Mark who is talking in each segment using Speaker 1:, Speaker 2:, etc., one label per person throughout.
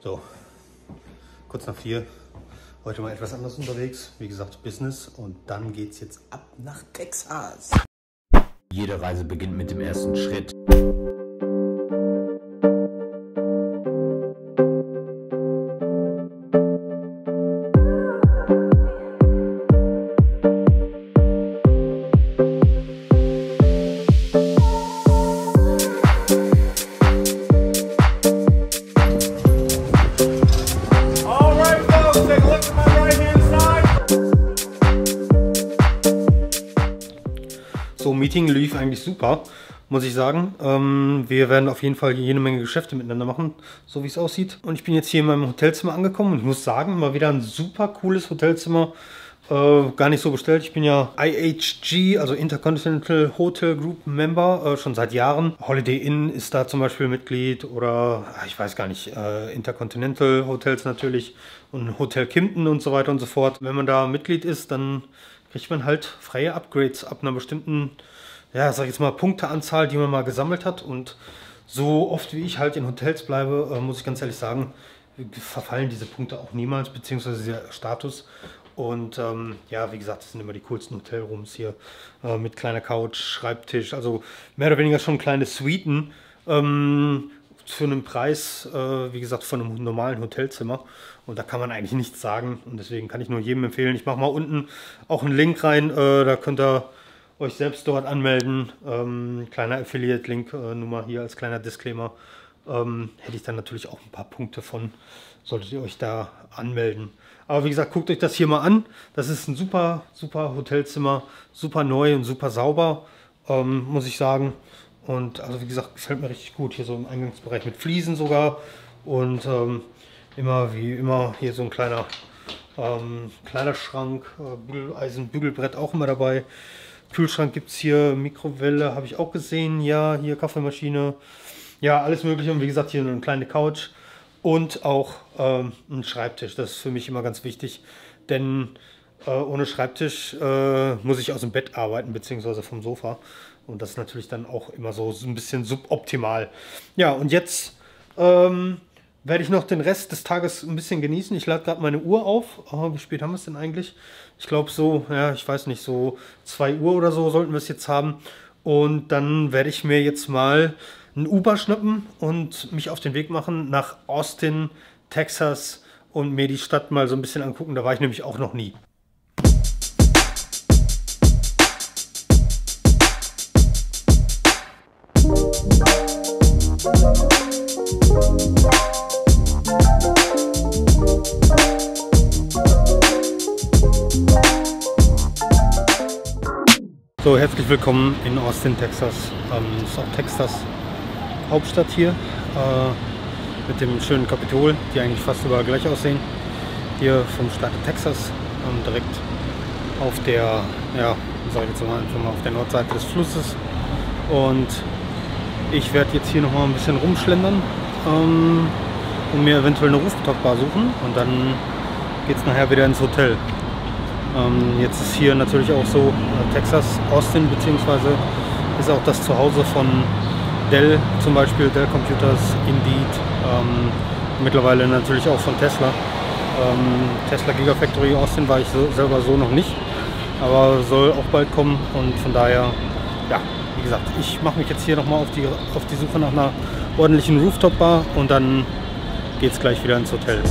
Speaker 1: So, kurz nach 4. Heute mal etwas anders unterwegs. Wie gesagt, Business. Und dann geht's jetzt ab nach Texas.
Speaker 2: Jede Reise beginnt mit dem ersten Schritt.
Speaker 1: So, Meeting lief eigentlich super, muss ich sagen. Wir werden auf jeden Fall jede Menge Geschäfte miteinander machen, so wie es aussieht. Und ich bin jetzt hier in meinem Hotelzimmer angekommen und ich muss sagen, mal wieder ein super cooles Hotelzimmer. Gar nicht so bestellt. Ich bin ja IHG, also Intercontinental Hotel Group Member, schon seit Jahren. Holiday Inn ist da zum Beispiel Mitglied oder ich weiß gar nicht, Intercontinental Hotels natürlich und Hotel Kimpton und so weiter und so fort. Wenn man da Mitglied ist, dann kriegt man halt freie Upgrades ab einer bestimmten, ja, sag ich jetzt mal, Punkteanzahl, die man mal gesammelt hat. Und so oft wie ich halt in Hotels bleibe, muss ich ganz ehrlich sagen, verfallen diese Punkte auch niemals, beziehungsweise der Status. Und ja, wie gesagt, das sind immer die coolsten Hotelrooms hier mit kleiner Couch, Schreibtisch, also mehr oder weniger schon kleine Suiten für einen Preis, wie gesagt, von einem normalen Hotelzimmer. Und da kann man eigentlich nichts sagen und deswegen kann ich nur jedem empfehlen. Ich mache mal unten auch einen Link rein, da könnt ihr euch selbst dort anmelden. Kleiner Affiliate-Link, nur mal hier als kleiner Disclaimer. Hätte ich dann natürlich auch ein paar Punkte von, solltet ihr euch da anmelden. Aber wie gesagt, guckt euch das hier mal an. Das ist ein super, super Hotelzimmer, super neu und super sauber, muss ich sagen. Und also wie gesagt, gefällt mir richtig gut. Hier so im Eingangsbereich mit Fliesen sogar. Und immer wie immer hier so ein kleiner Kleiderschrank, Bügeleisen, Bügelbrett auch immer dabei. Kühlschrank gibt es hier, Mikrowelle habe ich auch gesehen. Ja, hier Kaffeemaschine. Ja, alles mögliche. Und wie gesagt, hier eine kleine Couch. Und auch ein Schreibtisch, das ist für mich immer ganz wichtig, denn ohne Schreibtisch muss ich aus dem Bett arbeiten, beziehungsweise vom Sofa. Und das ist natürlich dann auch immer so ein bisschen suboptimal. Ja, und jetzt werde ich noch den Rest des Tages ein bisschen genießen. Ich lade gerade meine Uhr auf. Wie spät haben wir es denn eigentlich? Ich glaube so, ja, ich weiß nicht, so 2 Uhr oder so sollten wir es jetzt haben. Und dann werde ich mir jetzt mal ein Uber schnappen und mich auf den Weg machen nach Austin, Texas und mir die Stadt mal so ein bisschen angucken. Da war ich nämlich auch noch nie. So, herzlich willkommen in Austin, Texas. Das ist auch Texas Hauptstadt hier mit dem schönen Kapitol, die eigentlich fast überall gleich aussehen. Hier vom Staat Texas, direkt auf der, ja, sag ich jetzt mal einfach mal auf der Nordseite des Flusses. Und ich werde jetzt hier noch mal ein bisschen rumschlendern und mir eventuell eine Rooftop-Bar suchen und dann geht es nachher wieder ins Hotel. Jetzt ist hier natürlich auch so Texas, Austin, beziehungsweise ist auch das Zuhause von Dell, zum Beispiel Dell Computers, Indeed, mittlerweile natürlich auch von Tesla. Tesla Gigafactory Austin war ich selber so noch nicht, aber soll auch bald kommen und von daher, ja, wie gesagt, ich mache mich jetzt hier nochmal auf die Suche nach einer ordentlichen Rooftop-Bar und dann geht es gleich wieder ins Hotel.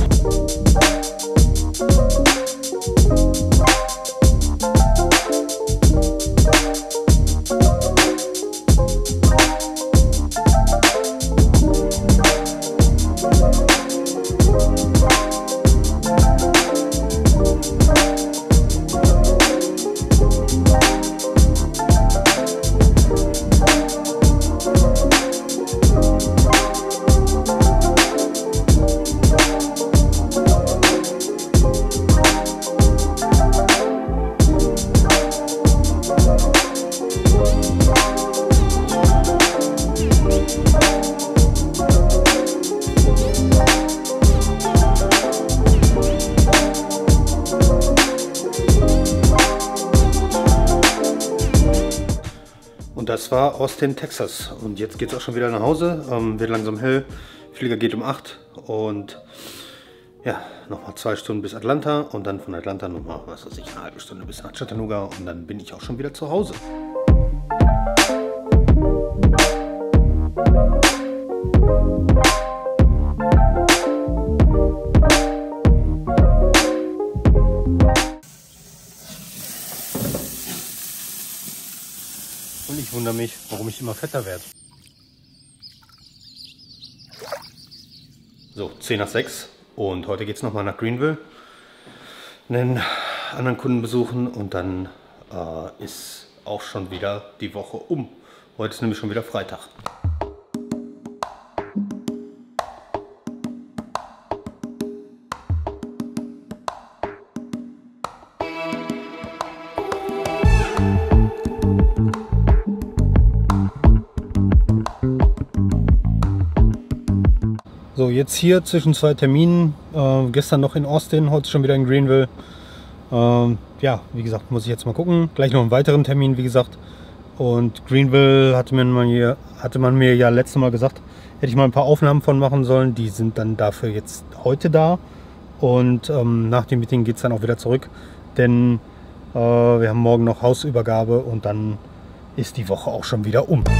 Speaker 1: Das war Austin, Texas. Und jetzt geht es auch schon wieder nach Hause. Wird langsam hell. Ich Flieger geht um 8 und ja, nochmal 2 Stunden bis Atlanta und dann von Atlanta nochmal, was weiß ich, eine halbe Stunde bis nach Chattanooga und dann bin ich auch schon wieder zu Hause. Und ich wundere mich, warum ich immer fetter werde. So, 10 nach 6 und heute geht es nochmal nach Greenville, einen anderen Kunden besuchen und dann ist auch schon wieder die Woche um. Heute ist nämlich schon wieder Freitag. So, jetzt hier zwischen 2 Terminen, gestern noch in Austin, heute schon wieder in Greenville. Ja, wie gesagt, muss ich jetzt mal gucken. Gleich noch einen weiteren Termin, wie gesagt. Und Greenville hatte man mir ja letztes Mal gesagt, hätte ich mal ein paar Aufnahmen von machen sollen. Die sind dann dafür jetzt heute da. Und nach dem Meeting geht es dann auch wieder zurück. Denn wir haben morgen noch Hausübergabe und dann ist die Woche auch schon wieder um.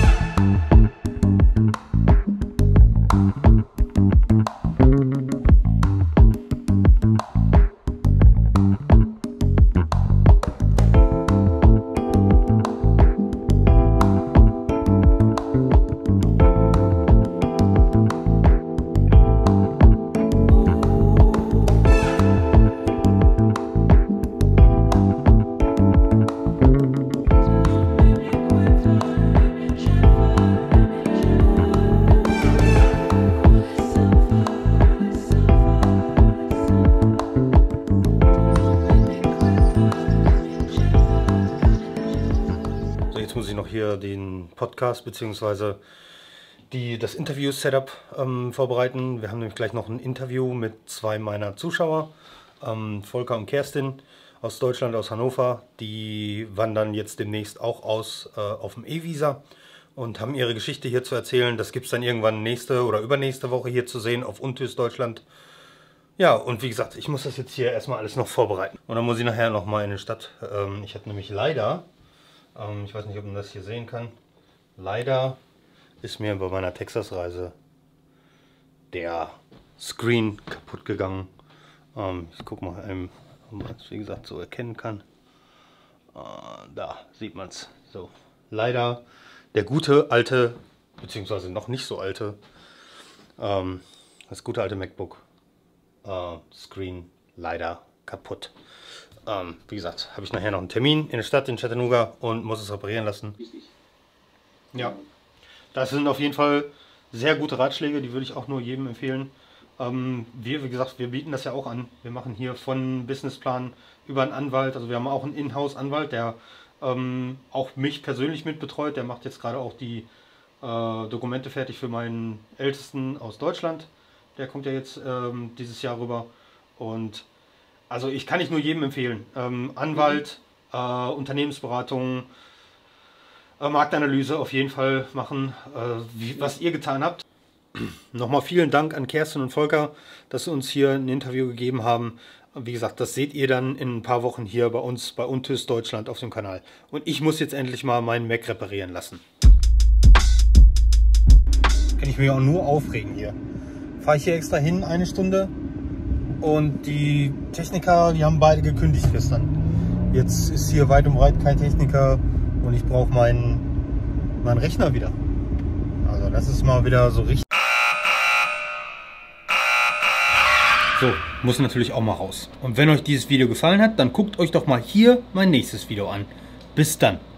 Speaker 1: Jetzt muss ich noch hier den Podcast bzw. das Interview-Setup vorbereiten. Wir haben nämlich gleich noch ein Interview mit 2 meiner Zuschauer, Volker und Kerstin aus Deutschland, aus Hannover. Die wandern jetzt demnächst auch aus auf dem E-Visa und haben ihre Geschichte hier zu erzählen. Das gibt es dann irgendwann nächste oder übernächste Woche hier zu sehen auf Untös Deutschland. Ja, und wie gesagt, ich muss das jetzt hier erstmal alles noch vorbereiten. Und dann muss ich nachher noch mal in die Stadt. Ich habe nämlich leider... ich weiß nicht, ob man das hier sehen kann. Leider ist mir bei meiner Texas-Reise der Screen kaputt gegangen. Ich gucke mal, ob man es wie gesagt so erkennen kann. Da sieht man es. So, leider der gute alte, beziehungsweise noch nicht so alte, das gute alte MacBook Screen leider kaputt. Wie gesagt, habe ich nachher noch einen Termin in der Stadt in Chattanooga und muss es reparieren lassen. Ja, das sind auf jeden Fall sehr gute Ratschläge, die würde ich auch nur jedem empfehlen. Wie gesagt, wir bieten das ja auch an. Wir machen hier von Businessplan über einen Anwalt, also wir haben auch einen Inhouse-Anwalt, der auch mich persönlich mitbetreut. Der macht jetzt gerade auch die Dokumente fertig für meinen Ältesten aus Deutschland. Der kommt ja jetzt dieses Jahr rüber und also ich kann nur jedem empfehlen. Anwalt, Unternehmensberatung, Marktanalyse auf jeden Fall machen, was ihr getan habt. Nochmal vielen Dank an Kerstin und Volker, dass sie uns hier ein Interview gegeben haben. Wie gesagt, das seht ihr dann in ein paar Wochen hier bei uns, bei Untös Deutschland auf dem Kanal. Und ich muss jetzt endlich mal meinen Mac reparieren lassen. Kann ich mich auch nur aufregen hier. Fahre ich hier extra hin, 1 Stunde. Und die Techniker, die haben beide gekündigt gestern. Jetzt ist hier weit und breit kein Techniker und ich brauche meinen Rechner wieder. Also das ist mal wieder so richtig. So, muss natürlich auch mal raus. Und wenn euch dieses Video gefallen hat, dann guckt euch doch mal hier mein nächstes Video an. Bis dann.